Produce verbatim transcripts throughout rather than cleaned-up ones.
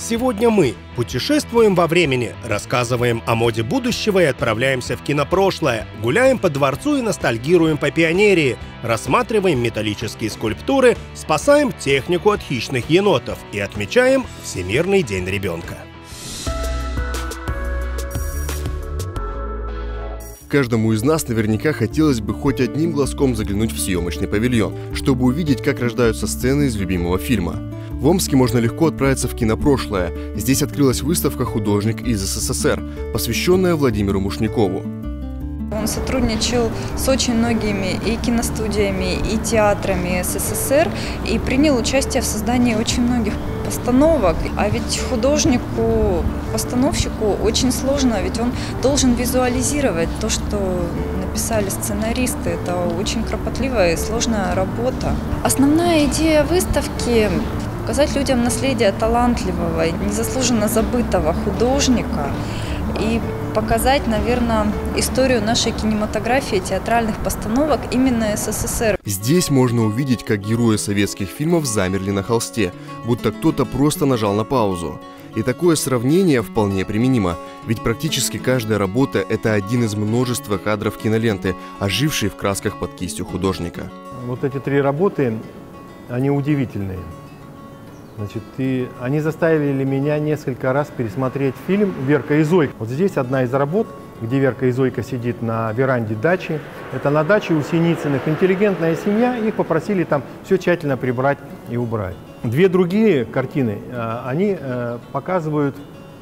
Сегодня мы путешествуем во времени, рассказываем о моде будущего и отправляемся в кинопрошлое, гуляем по дворцу и ностальгируем по пионерии, рассматриваем металлические скульптуры, спасаем технику от хищных енотов и отмечаем Всемирный день ребенка. Каждому из нас наверняка хотелось бы хоть одним глазком заглянуть в съемочный павильон, чтобы увидеть, как рождаются сцены из любимого фильма. В Омске можно легко отправиться в кинопрошлое. Здесь открылась выставка «Художник из СССР», посвященная Владимиру Мушникову. Он сотрудничал с очень многими и киностудиями, и театрами СССР и принял участие в создании очень многих постановок. А ведь художнику, постановщику очень сложно, ведь он должен визуализировать то, что написали сценаристы. Это очень кропотливая и сложная работа. Основная идея выставки – показать людям наследие талантливого, незаслуженно забытого художника и показать, наверное, историю нашей кинематографии, театральных постановок именно СССР. Здесь можно увидеть, как герои советских фильмов замерли на холсте, будто кто-то просто нажал на паузу. И такое сравнение вполне применимо, ведь практически каждая работа – это один из множества кадров киноленты, ожившей в красках под кистью художника. Вот эти три работы, они удивительные. Значит, и они заставили меня несколько раз пересмотреть фильм «Верка и Зойка». Вот здесь одна из работ, где Верка и Зойка сидит на веранде дачи. Это на даче у Синицыных. Интеллигентная семья, их попросили там все тщательно прибрать и убрать. Две другие картины, они показывают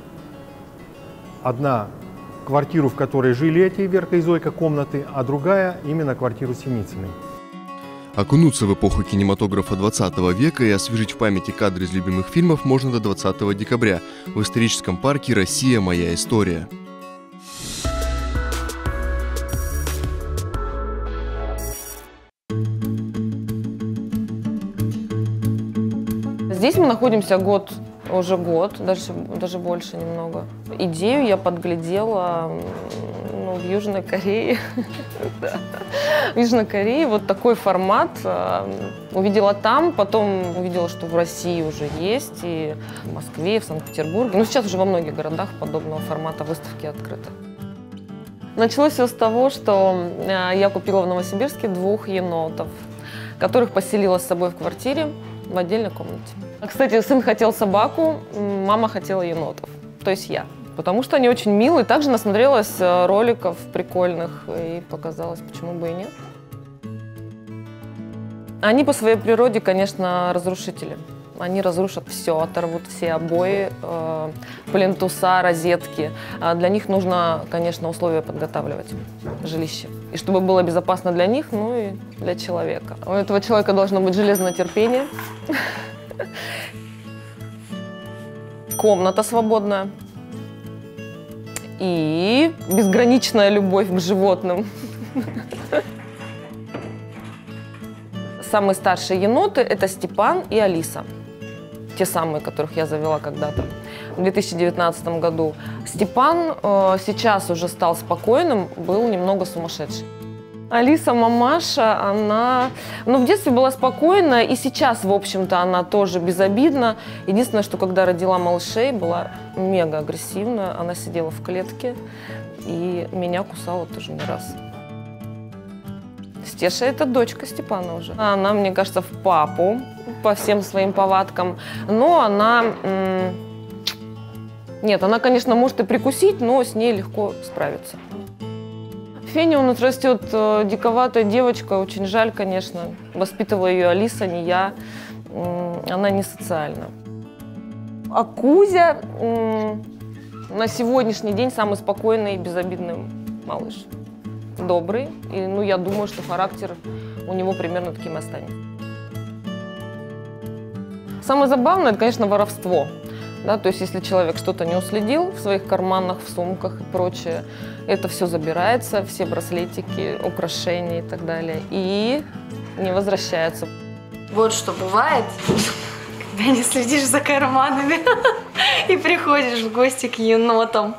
одна квартиру, в которой жили эти Верка и Зойка, комнаты, а другая именно квартиру Синицыной. Окунуться в эпоху кинематографа двадцатого века и освежить в памяти кадры из любимых фильмов можно до двадцатого декабря в историческом парке «Россия. Моя история». Здесь мы находимся год, уже год, даже, даже больше немного. Идею я подглядела ну, в Южной Корее. В Южной Корее вот такой формат увидела там, потом увидела, что в России уже есть, и в Москве, и в Санкт-Петербурге. Ну, сейчас уже во многих городах подобного формата выставки открыты. Началось все с того, что я купила в Новосибирске двух енотов, которых поселила с собой в квартире в отдельной комнате. Кстати, сын хотел собаку, мама хотела енотов, то есть я. Потому что они очень милые. Также насмотрелась роликов прикольных и показалось, почему бы и нет. Они по своей природе, конечно, разрушители. Они разрушат все, оторвут все обои, э, плинтуса, розетки. А для них нужно, конечно, условия подготавливать, жилище. И чтобы было безопасно для них, ну и для человека. У этого человека должно быть железное терпение. Комната свободная. И безграничная любовь к животным. Самые старшие еноты – это Степан и Алиса. Те самые, которых я завела когда-то в две тысячи девятнадцатом году. Степан э, сейчас уже стал спокойным, был немного сумасшедший. Алиса, мамаша, она ну, в детстве была спокойна, и сейчас, в общем-то, она тоже безобидна. Единственное, что когда родила малышей, была мега агрессивна. Она сидела в клетке и меня кусала тоже не раз. Стеша – это дочка Степана уже. Она, мне кажется, в папу по всем своим повадкам. Но она… Нет, она, конечно, может и прикусить, но с ней легко справиться. Феня у нас растет диковатая девочка, очень жаль, конечно. Воспитывала ее Алиса, не я. Она не социальна. А Кузя на сегодняшний день самый спокойный и безобидный малыш. Добрый. И, ну, я думаю, что характер у него примерно таким и останется. Самое забавное, это, конечно, воровство. Да, то есть, если человек что-то не уследил в своих карманах, в сумках и прочее, это все забирается, все браслетики, украшения и так далее, и не возвращается. Вот что бывает, когда не следишь за карманами и приходишь в гости к енотам.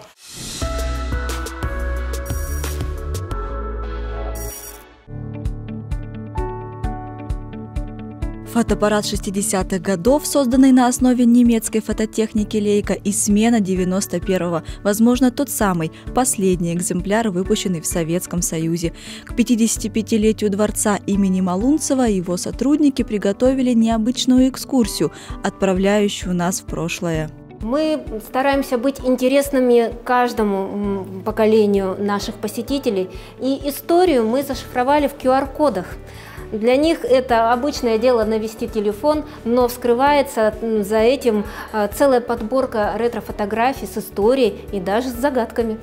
Фотоаппарат шестидесятых годов, созданный на основе немецкой фототехники Leica, и смена девяносто первого, возможно, тот самый, последний экземпляр, выпущенный в Советском Союзе. К пятидесятипятилетию дворца имени Малунцева его сотрудники приготовили необычную экскурсию, отправляющую нас в прошлое. Мы стараемся быть интересными каждому поколению наших посетителей, и историю мы зашифровали в ку ар кодах. Для них это обычное дело навести телефон, но вскрывается за этим целая подборка ретро-фотографий с историей и даже с загадками.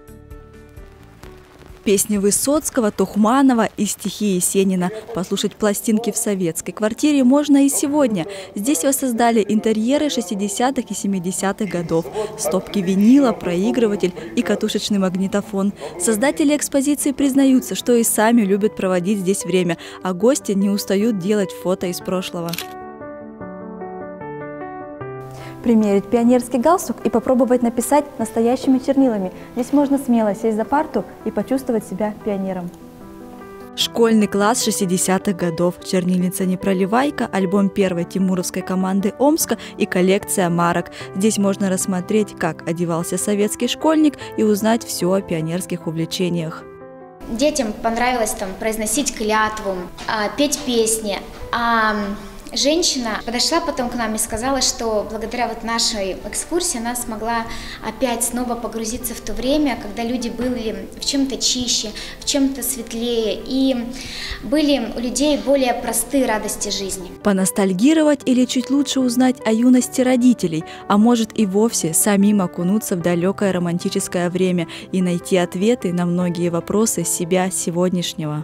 Песни Высоцкого, Тухманова и стихи Есенина. Послушать пластинки в советской квартире можно и сегодня. Здесь воссоздали интерьеры шестидесятых и семидесятых годов. Стопки винила, проигрыватель и катушечный магнитофон. Создатели экспозиции признаются, что и сами любят проводить здесь время, а гости не устают делать фото из прошлого. Примерить пионерский галстук и попробовать написать настоящими чернилами. Здесь можно смело сесть за парту и почувствовать себя пионером. Школьный класс шестидесятых годов, чернильница «Непроливайка», альбом первой тимуровской команды Омска и коллекция марок. Здесь можно рассмотреть, как одевался советский школьник, и узнать все о пионерских увлечениях. Детям понравилось там произносить клятву, петь песни. А женщина подошла потом к нам и сказала, что благодаря вот нашей экскурсии она смогла опять снова погрузиться в то время, когда люди были в чем-то чище, в чем-то светлее, и были у людей более простые радости жизни. Поностальгировать или чуть лучше узнать о юности родителей, а может и вовсе самим окунуться в далекое романтическое время и найти ответы на многие вопросы себя сегодняшнего.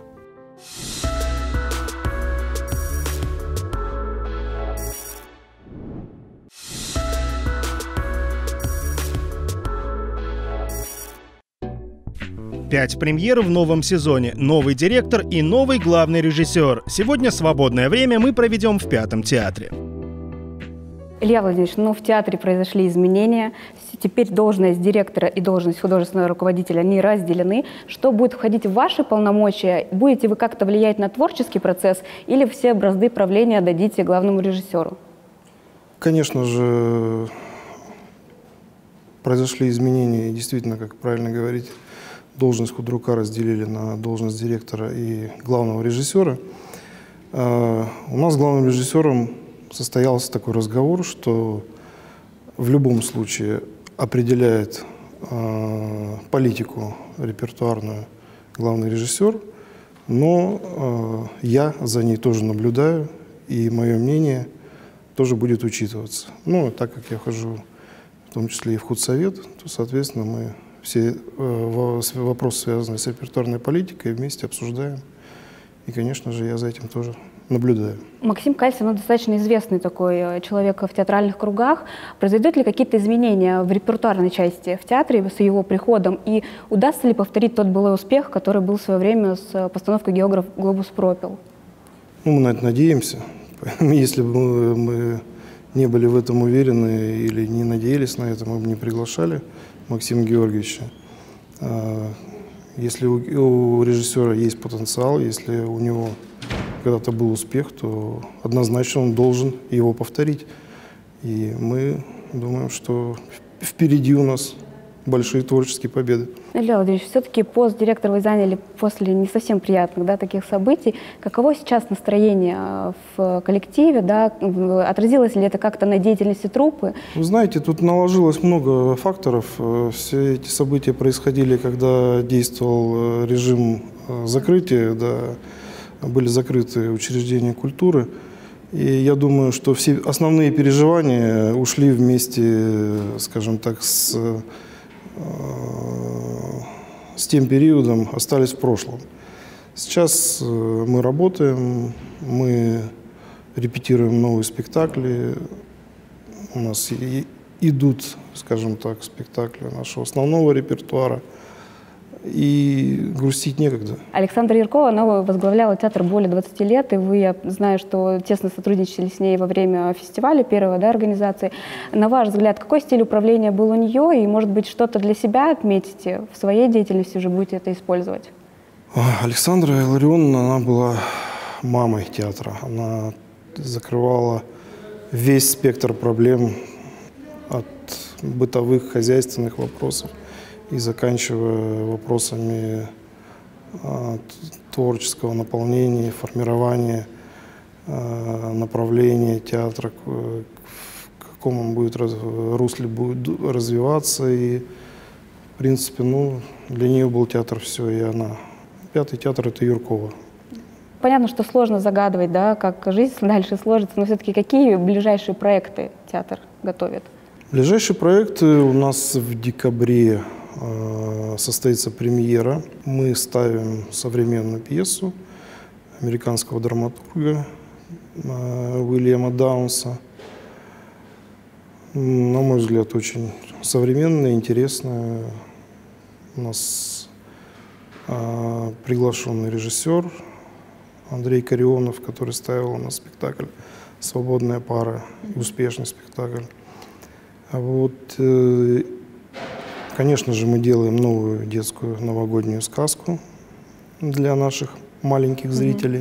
Пять премьер в новом сезоне, новый директор и новый главный режиссер. Сегодня свободное время мы проведем в Пятом театре. Илья Владимирович, ну в театре произошли изменения. Теперь должность директора и должность художественного руководителя, они разделены. Что будет входить в ваши полномочия? Будете вы как-то влиять на творческий процесс или все бразды правления дадите главному режиссеру? Конечно же, произошли изменения, и действительно, как правильно говорить, должность худрука разделили на должность директора и главного режиссера. У нас с главным режиссером состоялся такой разговор, что в любом случае определяет политику репертуарную главный режиссер, но я за ней тоже наблюдаю, и мое мнение тоже будет учитываться. Ну, так как я хожу в том числе и в худсовет, то, соответственно, мы все вопросы, связанные с репертуарной политикой, вместе обсуждаем. И, конечно же, я за этим тоже наблюдаю. Максим Кальцин, он достаточно известный такой человек в театральных кругах. Произойдут ли какие-то изменения в репертуарной части в театре с его приходом? И удастся ли повторить тот былой успех, который был в свое время с постановкой «Географ Глобус пропил»? Ну, мы на это надеемся. Если бы мы не были в этом уверены или не надеялись на это, мы бы не приглашали Максима Георгиевича. Если у режиссера есть потенциал, если у него когда-то был успех, то однозначно он должен его повторить. И мы думаем, что впереди у нас большие творческие победы. Илья Владимирович, все-таки пост директора вы заняли после не совсем приятных, да, таких событий. Каково сейчас настроение в коллективе? Да? Отразилось ли это как-то на деятельности труппы? Вы знаете, тут наложилось много факторов. Все эти события происходили, когда действовал режим закрытия, да, были закрыты учреждения культуры. И я думаю, что все основные переживания ушли вместе, скажем так, с с тем периодом, остались в прошлом. Сейчас мы работаем, мы репетируем новые спектакли, у нас и идут, скажем так, спектакли нашего основного репертуара, и грустить некогда. Александра Яркова, она возглавляла театр более двадцати лет, и вы, я знаю, что тесно сотрудничали с ней во время фестиваля первой, да, организации. На ваш взгляд, какой стиль управления был у нее, и, может быть, что-то для себя отметите в своей деятельности, уже будете это использовать? Александра Илларионовна, она была мамой театра. Она закрывала весь спектр проблем от бытовых, хозяйственных вопросов и заканчивая вопросами творческого наполнения, формирования направления театра, в каком он будет русле будет развиваться. И, в принципе, ну, для нее был театр все, и она. Пятый театр – это Юркова. Понятно, что сложно загадывать, да, как жизнь дальше сложится, но все-таки какие ближайшие проекты театр готовит? Ближайшие проекты у нас в декабре э, состоится премьера. Мы ставим современную пьесу американского драматурга э, Уильяма Даунса. На мой взгляд, очень современная, интересная. У нас э, приглашенный режиссер Андрей Карионов, который ставил у нас спектакль «Свободная пара», успешный спектакль. А вот, э, конечно же, мы делаем новую детскую новогоднюю сказку для наших маленьких зрителей.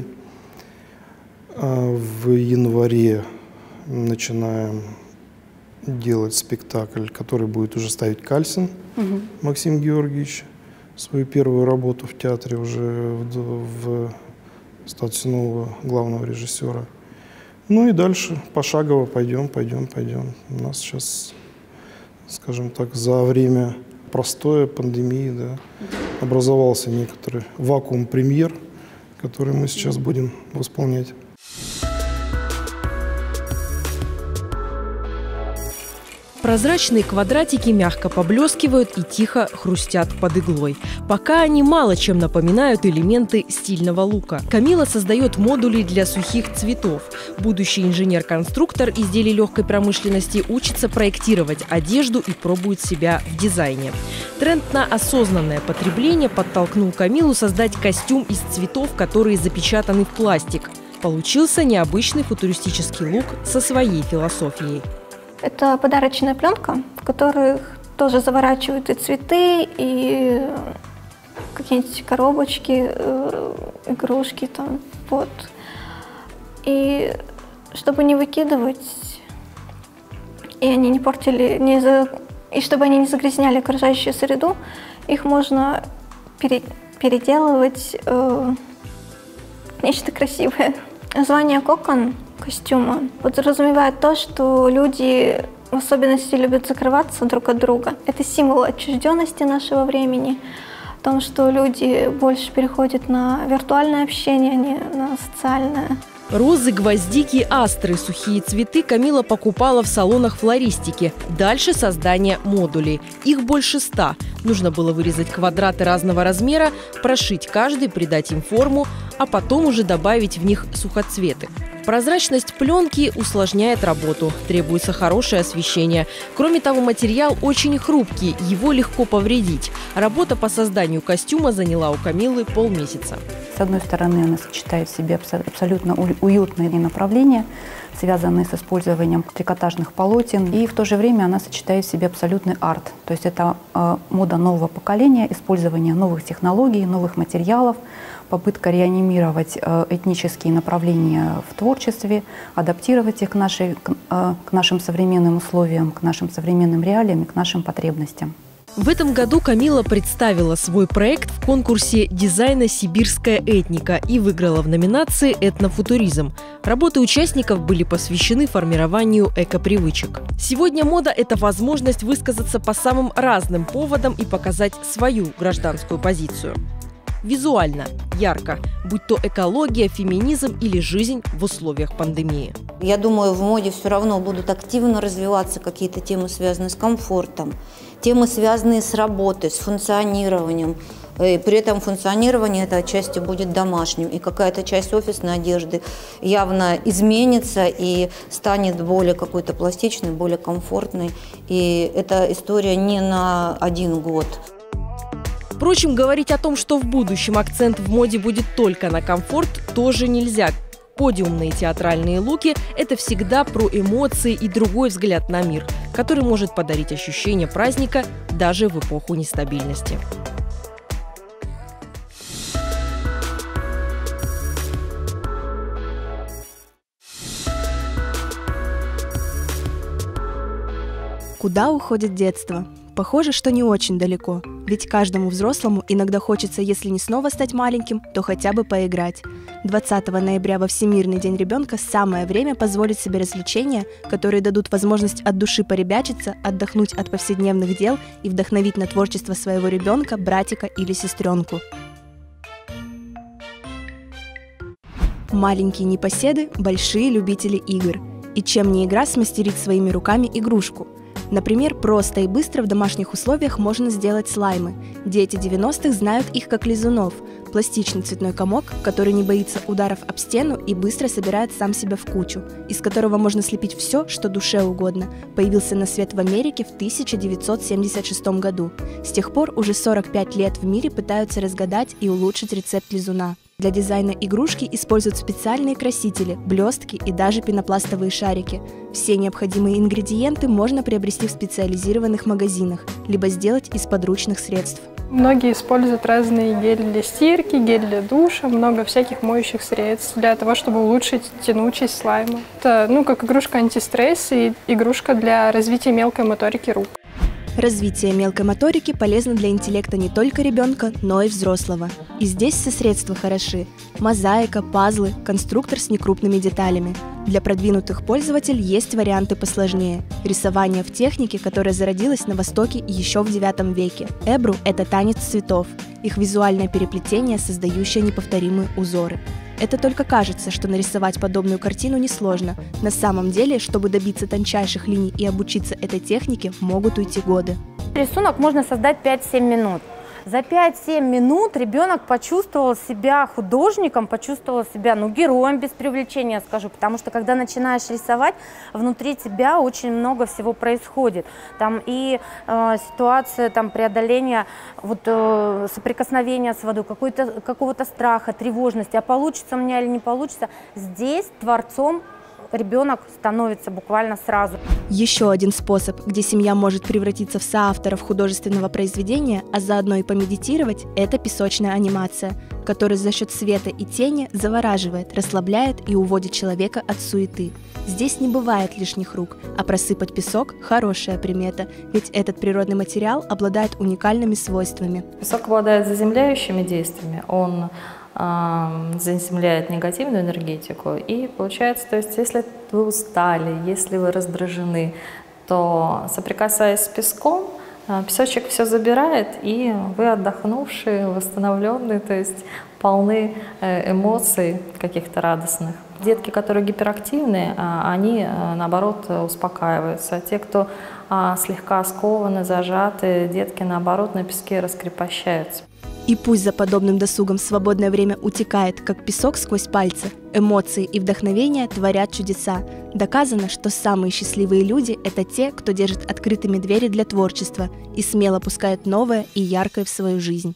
А в январе начинаем делать спектакль, который будет уже ставить Кальсин угу. Максим Георгиевич. Свою первую работу в театре уже в, в статусе нового главного режиссера. Ну и дальше пошагово пойдем, пойдем, пойдем. У нас сейчас, скажем так, за время простоя пандемии, да, образовался некоторый вакуум премьер, который мы сейчас будем восполнять. Прозрачные квадратики мягко поблескивают и тихо хрустят под иглой. Пока они мало чем напоминают элементы стильного лука. Камила создает модули для сухих цветов. Будущий инженер-конструктор изделий легкой промышленности учится проектировать одежду и пробует себя в дизайне. Тренд на осознанное потребление подтолкнул Камилу создать костюм из цветов, которые запечатаны в пластик. Получился необычный футуристический лук со своей философией. Это подарочная пленка, в которых тоже заворачивают и цветы, и какие-нибудь коробочки, игрушки там, вот. И чтобы не выкидывать, и они не портили, не за... и чтобы они не загрязняли окружающую среду, их можно пере... переделывать э... нечто красивое. Название «Кокон» костюма подразумевает то, что люди в особенности любят закрываться друг от друга. Это символ отчужденности нашего времени, о том, что люди больше переходят на виртуальное общение, а не на социальное. Розы, гвоздики, астры, сухие цветы Камила покупала в салонах флористики. Дальше создание модулей. Их больше ста. Нужно было вырезать квадраты разного размера, прошить каждый, придать им форму, а потом уже добавить в них сухоцветы. Прозрачность пленки усложняет работу, требуется хорошее освещение. Кроме того, материал очень хрупкий, его легко повредить. Работа по созданию костюма заняла у Камилы полмесяца. С одной стороны, она сочетает в себе абсолютно уютные направления, связанные с использованием трикотажных полотен, и в то же время она сочетает в себе абсолютный арт. То есть это э, мода нового поколения, использование новых технологий, новых материалов, попытка реанимировать э, этнические направления в творчестве, адаптировать их к, нашей, к, э, к нашим современным условиям, к нашим современным реалиям и к нашим потребностям. В этом году Камила представила свой проект в конкурсе дизайна «Сибирская этника» и выиграла в номинации «Этнофутуризм». Работы участников были посвящены формированию экопривычек. Сегодня мода – это возможность высказаться по самым разным поводам и показать свою гражданскую позицию. Визуально, ярко, будь то экология, феминизм или жизнь в условиях пандемии. Я думаю, в моде все равно будут активно развиваться какие-то темы, связанные с комфортом, темы, связанные с работой, с функционированием. И при этом функционирование это отчасти будет домашним, и какая-то часть офисной одежды явно изменится и станет более какой-то пластичной, более комфортной. И эта история не на один год. Впрочем, говорить о том, что в будущем акцент в моде будет только на комфорт, тоже нельзя. Подиумные театральные луки – это всегда про эмоции и другой взгляд на мир, который может подарить ощущение праздника даже в эпоху нестабильности. Куда уходит детство? Похоже, что не очень далеко, ведь каждому взрослому иногда хочется, если не снова стать маленьким, то хотя бы поиграть. двадцатого ноября во Всемирный день ребенка самое время позволить себе развлечения, которые дадут возможность от души поребячиться, отдохнуть от повседневных дел и вдохновить на творчество своего ребенка, братика или сестренку. Маленькие непоседы – большие любители игр. И чем не игра смастерить своими руками игрушку? Например, просто и быстро в домашних условиях можно сделать слаймы. Дети девяностых знают их как лизунов – пластичный цветной комок, который не боится ударов об стену и быстро собирает сам себя в кучу, из которого можно слепить все, что душе угодно. Появился на свет в Америке в тысяча девятьсот семьдесят шестом году. С тех пор уже сорок пять лет в мире пытаются разгадать и улучшить рецепт лизуна. Для дизайна игрушки используют специальные красители, блестки и даже пенопластовые шарики. Все необходимые ингредиенты можно приобрести в специализированных магазинах, либо сделать из подручных средств. Многие используют разные гели для стирки, гель для душа, много всяких моющих средств для того, чтобы улучшить тянучесть слайма. Это, ну, как игрушка антистресс и игрушка для развития мелкой моторики рук. Развитие мелкой моторики полезно для интеллекта не только ребенка, но и взрослого. И здесь все средства хороши. Мозаика, пазлы, конструктор с некрупными деталями. Для продвинутых пользователей есть варианты посложнее. Рисование в технике, которая зародилась на Востоке еще в девятом веке. Эбру – это танец цветов. Их визуальное переплетение, создающее неповторимые узоры. Это только кажется, что нарисовать подобную картину несложно. На самом деле, чтобы добиться тончайших линий и обучиться этой технике, могут уйти годы. Рисунок можно создать пять-семь минут. За пять-семь минут ребенок почувствовал себя художником, почувствовал себя, ну, героем без преувеличения, скажу, потому что когда начинаешь рисовать, внутри тебя очень много всего происходит. Там и э, ситуация там, преодоления, вот, э, соприкосновения с водой, какого-то страха, тревожности, а получится у меня или не получится. Здесь творцом ребенок становится буквально сразу. Еще один способ, где семья может превратиться в соавторов художественного произведения, а заодно и помедитировать, это песочная анимация, которая за счет света и тени завораживает, расслабляет и уводит человека от суеты. Здесь не бывает лишних рук, а просыпать песок – хорошая примета, ведь этот природный материал обладает уникальными свойствами. Песок обладает заземляющими действиями, он заземляет негативную энергетику, и получается, то есть, если вы устали, если вы раздражены, то, соприкасаясь с песком, песочек все забирает, и вы отдохнувшие, восстановленные, то есть полны эмоций каких-то радостных. Детки, которые гиперактивны, они, наоборот, успокаиваются. А те, кто слегка скованы, зажаты, детки, наоборот, на песке раскрепощаются. И пусть за подобным досугом свободное время утекает, как песок сквозь пальцы, эмоции и вдохновение творят чудеса. Доказано, что самые счастливые люди – это те, кто держит открытыми двери для творчества и смело пускает новое и яркое в свою жизнь.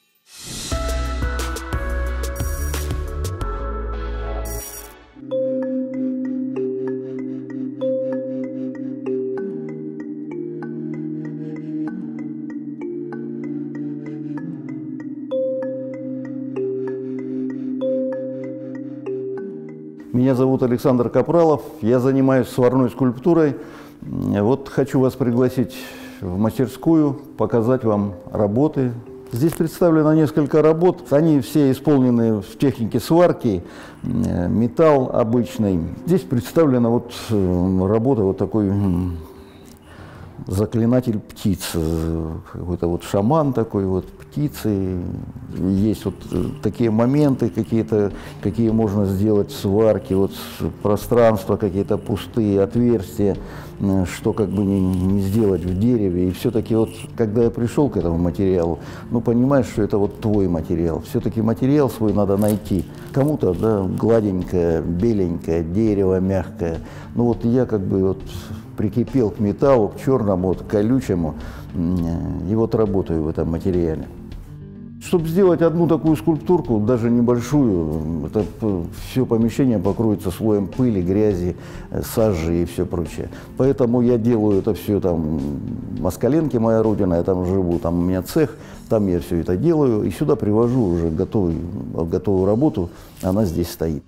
Меня зовут Александр Капралов, я занимаюсь сварной скульптурой. Вот хочу вас пригласить в мастерскую, показать вам работы. Здесь представлено несколько работ, они все исполнены в технике сварки, металл обычный. Здесь представлена вот работа вот такой заклинатель птиц, какой-то вот шаман такой вот, птицы. Есть вот такие моменты какие-то, какие можно сделать в сварке, вот пространства какие-то пустые, отверстия, что как бы не, не сделать в дереве. И все-таки вот, когда я пришел к этому материалу, ну, понимаешь, что это вот твой материал. Все-таки материал свой надо найти. Кому-то, да, гладенькое, беленькое, дерево мягкое. Ну, вот я как бы вот прикипел к металлу, к черному, вот, колючему, и вот работаю в этом материале. Чтобы сделать одну такую скульптурку, даже небольшую, это все помещение покроется слоем пыли, грязи, сажи и все прочее. Поэтому я делаю это все там, Москаленки моя родина, я там живу, там у меня цех, там я все это делаю, и сюда привожу уже готовый, готовую работу, она здесь стоит.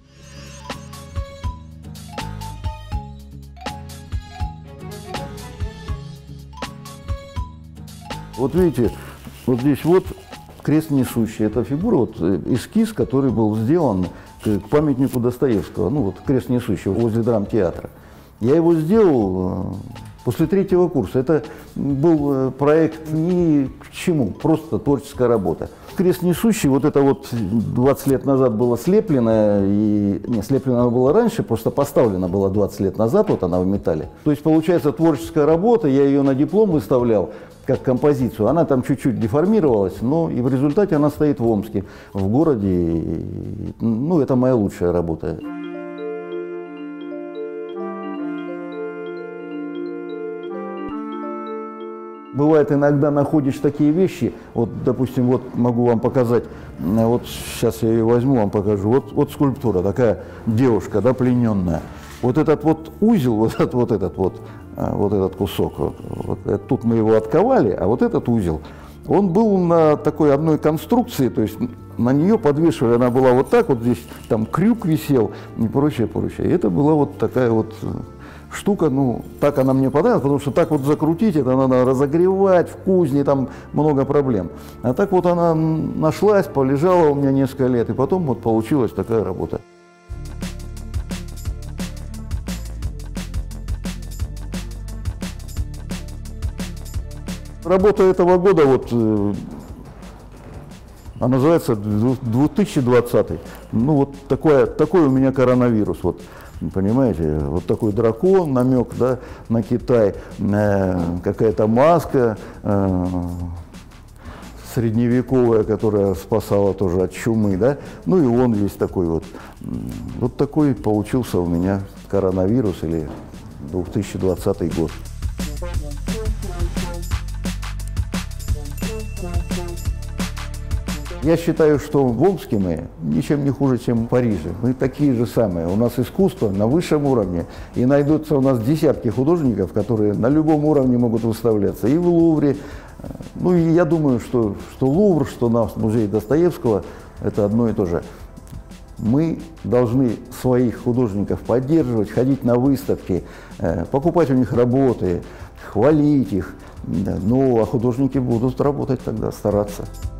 Вот видите, вот здесь вот крест несущий. Это фигура, вот эскиз, который был сделан к памятнику Достоевского. Ну вот крест несущий возле драмтеатра. Я его сделал после третьего курса. Это был проект ни к чему, просто творческая работа. Крест несущий, вот это вот двадцать лет назад было слеплено, и не, слеплено она была раньше, просто поставлена была двадцать лет назад, вот она в металле. То есть получается творческая работа, я ее на диплом выставлял как композицию, она там чуть-чуть деформировалась, но и в результате она стоит в Омске, в городе, и, ну это моя лучшая работа. Бывает, иногда находишь такие вещи, вот, допустим, вот могу вам показать, вот сейчас я ее возьму, вам покажу, вот, вот скульптура, такая девушка, да, плененная. Вот этот вот узел, вот этот вот, этот вот, вот этот кусок, вот, вот, тут мы его отковали, а вот этот узел, он был на такой одной конструкции, то есть на нее подвешивали, она была вот так, вот здесь там крюк висел и прочее, прочее. И это была вот такая вот штука, ну, так она мне понравилась, потому что так вот закрутить, это надо разогревать в кузне, там много проблем. А так вот она нашлась, полежала у меня несколько лет, и потом вот получилась такая работа. Работа этого года, вот, она называется две тысячи двадцатый. Ну, вот такой, такой у меня коронавирус, вот. Понимаете, вот такой дракон, намек, да, на Китай, э, какая-то маска э, средневековая, которая спасала тоже от чумы, да, ну и он весь такой вот. Вот такой получился у меня коронавирус или две тысячи двадцатый год. Я считаю, что в Омске мы ничем не хуже, чем в Париже. Мы такие же самые. У нас искусство на высшем уровне. И найдутся у нас десятки художников, которые на любом уровне могут выставляться. И в Лувре. Ну и я думаю, что, что Лувр, что наш музей Достоевского – это одно и то же. Мы должны своих художников поддерживать, ходить на выставки, покупать у них работы, хвалить их. Ну, а художники будут работать тогда, стараться.